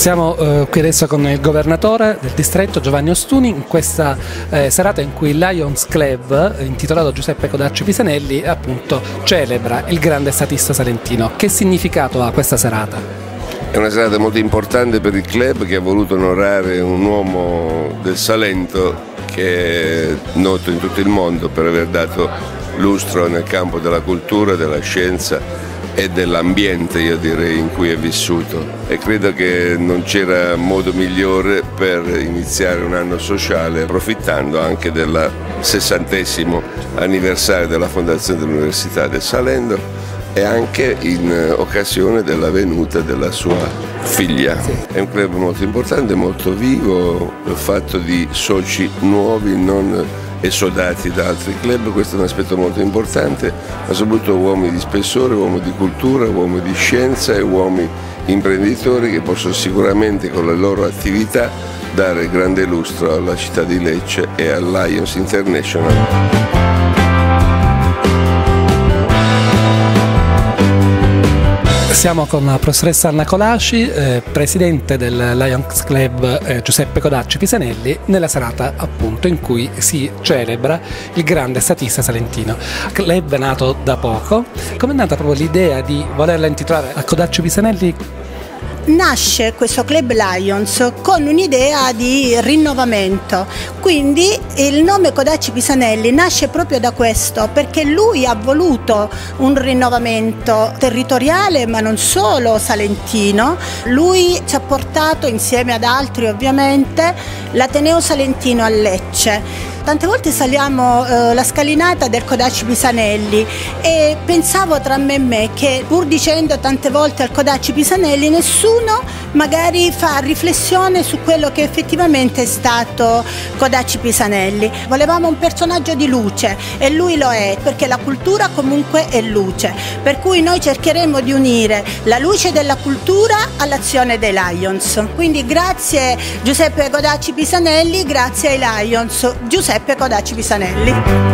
Siamo qui adesso con il governatore del distretto Giovanni Ostuni in questa serata in cui il Lions Club, intitolato Giuseppe Codacci Pisanelli, appunto celebra il grande statista salentino. Che significato ha questa serata? È una serata molto importante per il club, che ha voluto onorare un uomo del Salento che è noto in tutto il mondo per aver dato lustro nel campo della cultura, della scienza e dell'ambiente, io direi, in cui è vissuto, e credo che non c'era modo migliore per iniziare un anno sociale approfittando anche del 60° anniversario della fondazione dell'Università del Salento e anche in occasione della venuta della sua figlia. È un club molto importante, molto vivo, fatto di soci nuovi, non esodati da altri club. Questo è un aspetto molto importante, ma soprattutto uomini di spessore, uomini di cultura, uomini di scienza e uomini imprenditori che possono sicuramente con le loro attività dare grande lustro alla città di Lecce e al Lions International. Siamo con la professoressa Anna Colasci, presidente del Lions Club Giuseppe Codacci Pisanelli, nella serata appunto in cui si celebra il grande statista salentino. Il club è nato da poco. Com'è nata proprio l'idea di volerla intitolare a Codacci Pisanelli? Nasce questo Club Lions con un'idea di rinnovamento, quindi il nome Codacci Pisanelli nasce proprio da questo, perché lui ha voluto un rinnovamento territoriale ma non solo salentino. Lui ci ha portato, insieme ad altri ovviamente, l'Ateneo Salentino a Lecce. Tante volte saliamo la scalinata del Codacci Pisanelli e pensavo tra me e me che, pur dicendo tante volte al Codacci Pisanelli, nessuno magari fa riflessione su quello che effettivamente è stato Codacci Pisanelli. Volevamo un personaggio di luce e lui lo è, perché la cultura comunque è luce, per cui noi cercheremo di unire la luce della cultura all'azione dei Lions. Quindi grazie Giuseppe Codacci Pisanelli, grazie ai Lions. Giuseppe Codacci Pisanelli.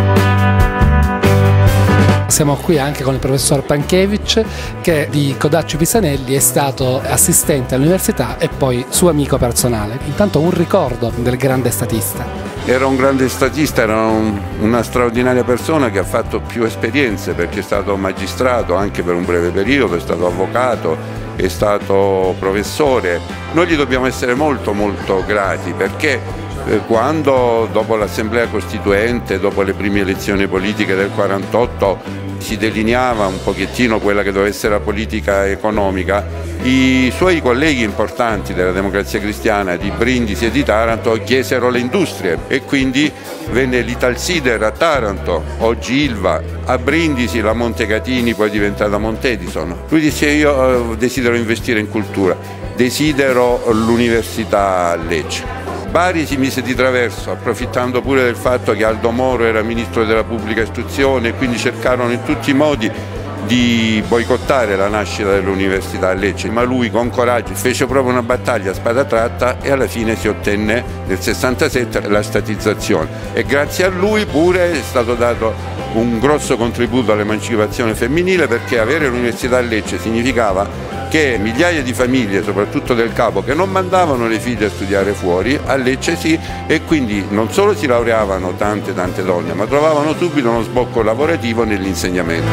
Siamo qui anche con il professor Panchevich, che di Codacci Pisanelli è stato assistente all'università e poi suo amico personale. Intanto un ricordo del grande statista. Era un grande statista, era una straordinaria persona che ha fatto più esperienze, perché è stato magistrato anche per un breve periodo, è stato avvocato, è stato professore. Noi gli dobbiamo essere molto grati, perché quando dopo l'Assemblea Costituente, dopo le prime elezioni politiche del 48, si delineava un pochettino quella che doveva essere la politica economica, i suoi colleghi importanti della Democrazia Cristiana di Brindisi e di Taranto chiesero le industrie e quindi venne l'Italsider a Taranto, oggi Ilva, a Brindisi la Montecatini, poi diventata Montedison. Lui disse: io desidero investire in cultura, desidero l'università a Lecce. Bari si mise di traverso, approfittando pure del fatto che Aldo Moro era ministro della pubblica istruzione, e quindi cercarono in tutti i modi di boicottare la nascita dell'università a Lecce, ma lui con coraggio fece proprio una battaglia a spada tratta e alla fine si ottenne nel 67 la statizzazione, e grazie a lui pure è stato dato un grosso contributo all'emancipazione femminile, perché avere l'università a Lecce significava che migliaia di famiglie, soprattutto del Capo, che non mandavano le figlie a studiare fuori, a Lecce sì, e quindi non solo si laureavano tante donne, ma trovavano subito uno sbocco lavorativo nell'insegnamento.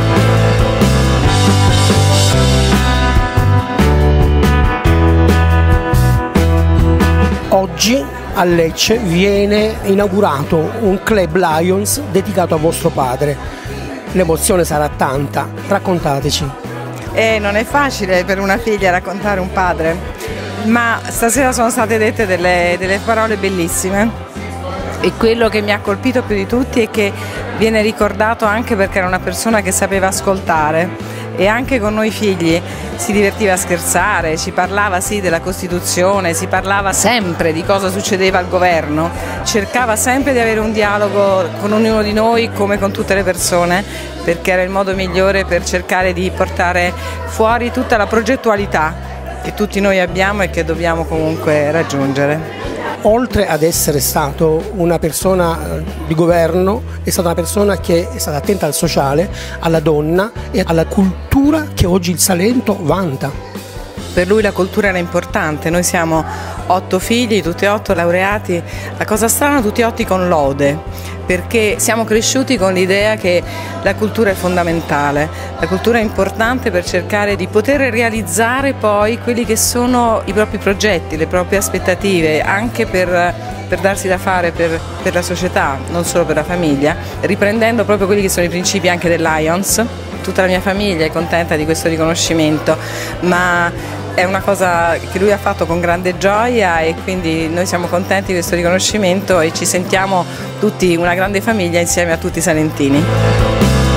Oggi a Lecce viene inaugurato un Club Lions dedicato a vostro padre. L'emozione sarà tanta, raccontateci. Non è facile per una figlia raccontare un padre, ma stasera sono state dette delle parole bellissime, e quello che mi ha colpito più di tutti è che viene ricordato anche perché era una persona che sapeva ascoltare, e anche con noi figli si divertiva a scherzare, ci parlava sì della Costituzione, si parlava sempre di cosa succedeva al governo, cercava sempre di avere un dialogo con ognuno di noi come con tutte le persone, perché era il modo migliore per cercare di portare fuori tutta la progettualità che tutti noi abbiamo e che dobbiamo comunque raggiungere. Oltre ad essere stato una persona di governo, è stata una persona che è stata attenta al sociale, alla donna e alla cultura che oggi il Salento vanta. Per lui la cultura era importante, noi siamo 8 figli, tutti e 8 laureati, la cosa strana tutti e 8 con lode, perché siamo cresciuti con l'idea che la cultura è fondamentale, la cultura è importante per cercare di poter realizzare poi quelli che sono i propri progetti, le proprie aspettative, anche per darsi da fare per la società, non solo per la famiglia, riprendendo proprio quelli che sono i principi anche del Lions. Tutta la mia famiglia è contenta di questo riconoscimento, ma è una cosa che lui ha fatto con grande gioia e quindi noi siamo contenti di questo riconoscimento e ci sentiamo tutti una grande famiglia insieme a tutti i salentini.